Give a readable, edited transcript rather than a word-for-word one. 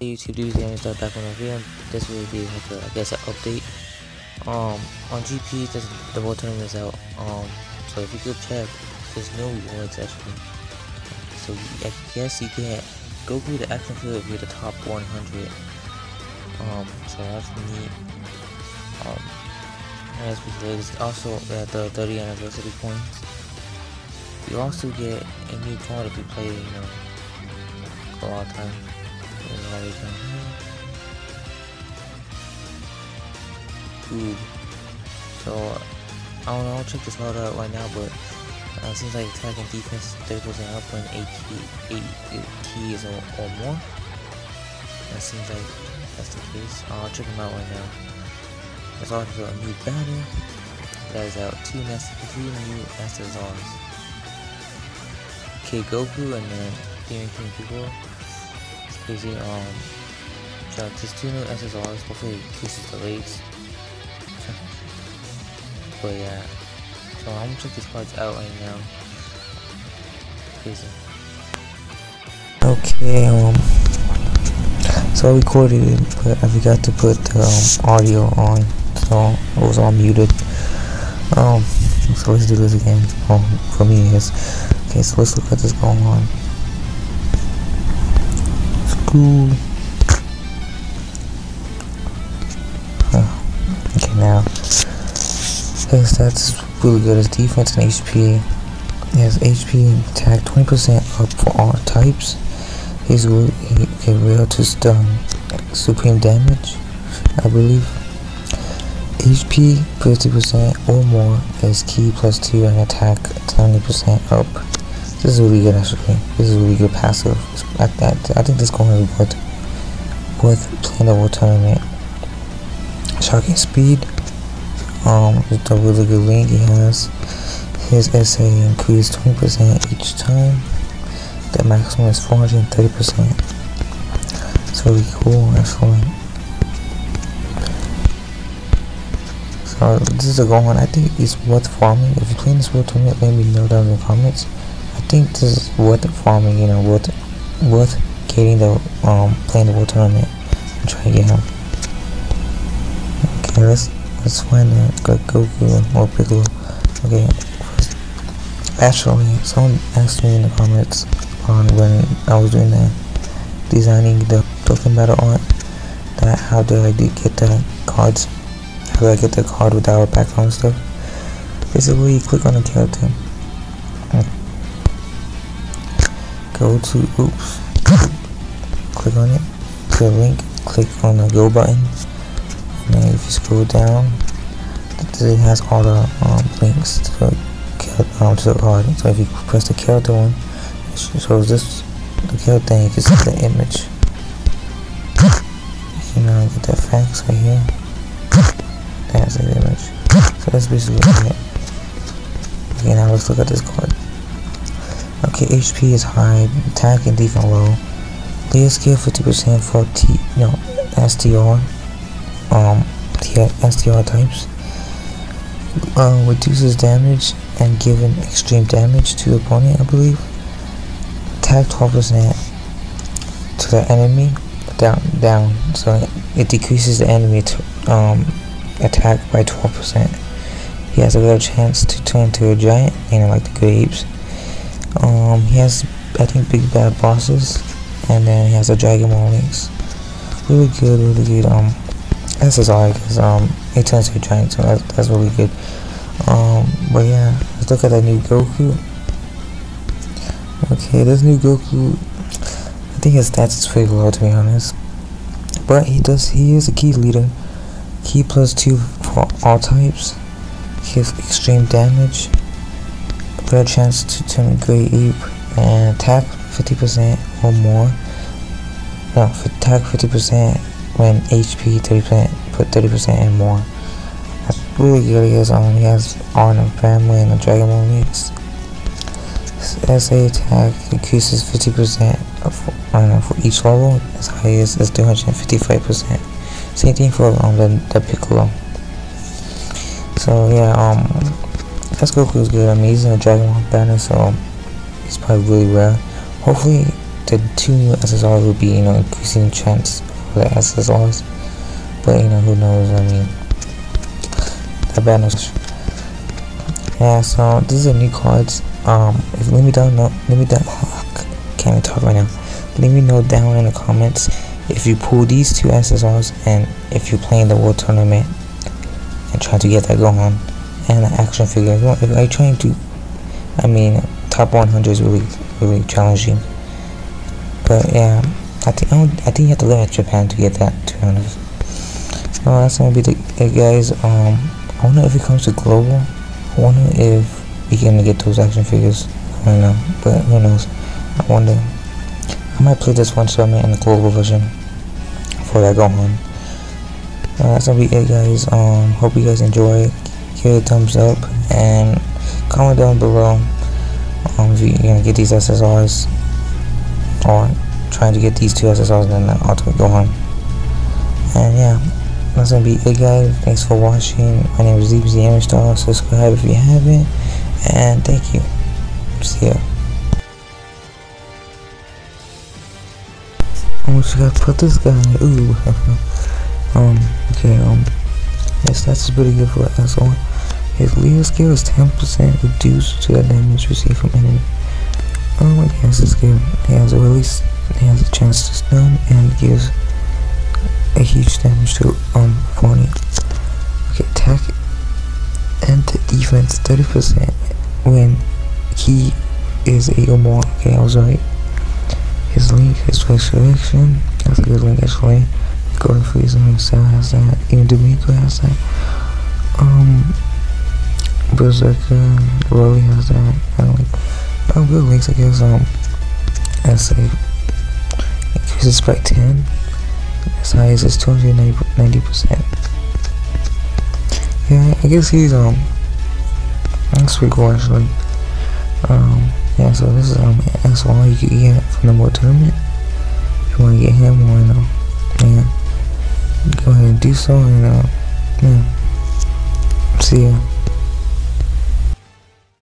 YouTube dudes, and start back on the video. This will be like a, I guess, an update. On GP, the world tournament is out. So if you could check, there's no rewards actually. So I guess you get Goku the action figure with the top 100. So that's neat. As we said, it's also at the 30th anniversary points. You also get a new card if you play, for a long time. Ooh. So I don't know, I'll check this card out right now, but it seems like attack and defense 30% up when 8 keys or more. That seems like that's the case. I'll check them out right now. There's also a new banner that is out. Two new SSRs. Okay, Goku and then Demon King people. It's crazy. So there's two new SSRs. Hopefully it increases the rates. But yeah. So I'm gonna check these cards out right now. Crazy. Okay, so I recorded it, but I forgot to put the audio on, so it was all muted. So let's do this again. For me, yes. Okay, so let's look at this going on. School. Okay, now his stats is really good. His defense and HP. He has HP and attack 20% up for all types. He's really real to stun supreme damage, I believe. HP 50% or more is key +2 and attack 70% up. This is really good actually. This is really good passive. I think this going to be worth playing the world tournament. Shocking speed. It's a really good link he has. His SA increased 20% each time. The maximum is 430%. It's really cool actually. So this is a go on. I think it's worth farming. If you're playing this world tournament, let me know down in the comments. I think this is worth farming, worth getting the playing the world tournament and try to get him. Okay, let's find Goku or Piccolo. Okay, actually, someone asked me in the comments on when I was doing the designing the Dokkan battle art, that how do I get the cards? How do I get the card without background stuff? Basically, you click on the character, go to click on it, to the link, click on the go button, and then if you scroll down, it has all the links to the card. So if you press the character one, it shows this the character thing. You can see the image. You can get the facts right here. That's the image. So that's basically it. Okay, now let's look at this card. Okay, HP is high, attack and defense low. Layer skill 50% for STR. STR types. Reduces damage and giving extreme damage to the opponent, I believe. Attack 12% to the enemy, down. So it decreases the enemy to attack by 12%. He has a real chance to turn into a giant, like the grapes. He has, I think, big bad bosses, and then he has a Dragon Ball links. Really good. SSR, because he turns to a giant, so that's really good. But yeah, let's look at the new Goku. Okay, this new Goku, I think his stats is pretty low, to be honest. But he is a key leader. Key +2 for all types. He has extreme damage, rare chance to turn Great Ape, and attack 50% or more. No, attack 50% when HP 30%, put 30% and more. That's really good. He has Arnold family and the Dragon Ball mix. His SA attack increases 50% for each level. As high as 255%. Same thing for the Piccolo. So yeah, this Goku is good. I'm using a Dragon Ball banner, so it's probably really rare. Hopefully the 2 new SSRs will be, increasing chance for the SSRs. But who knows? I mean, that bad knows. Yeah, so this is a new cards. Let me down. Can't even talk right now. Let me know down in the comments if you pull these 2 SSRs and if you're playing the World Tournament and trying to get that Gohan and the action figure. If you're trying to, I mean, top 100 is really challenging. But yeah, I think you have to live at Japan to get that, to be honest. So that's gonna be it, guys. I wonder if it comes to global. I wonder if we can get those action figures. I don't know, but who knows? I wonder. I might play this one tournament in the global version for that Gohan. That's gonna be it, guys. Hope you guys enjoy. Give it a thumbs up and comment down below if you're gonna get these SSRs or trying to get these 2 SSRs and then the Ultimate Gohan. And yeah, that's gonna be it, guys. Thanks for watching. My name is ZBZAmerstar. Subscribe if you haven't, and thank you. See ya. I wish I could put this guy. Ooh. Okay. Yes, that's pretty good for us. So his leader skill is 10% reduced to the damage received from enemy. I guess it's good. He has a chance to stun and gives a huge damage to opponent. Okay, attack and defense 30% when he is a or more. Okay, I was right. His link, his special action, that's a good link actually. Golden Freeze himself has that. Even D'Amico has that. Berserker Rolly has that. Good links, I guess. Let's say increases by 10. As high as 290%. Yeah, I guess he's that's pretty cool actually. Yeah, so this is SR you can get from the World Tournament. If you want to get him, or yeah, go ahead and do so, and yeah, see ya.